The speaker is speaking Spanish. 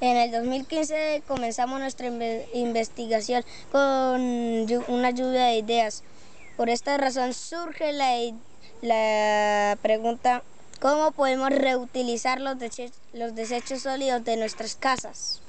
En el 2015 comenzamos nuestra investigación con una lluvia de ideas. Por esta razón surge la pregunta: ¿cómo podemos reutilizar los desechos sólidos de nuestras casas?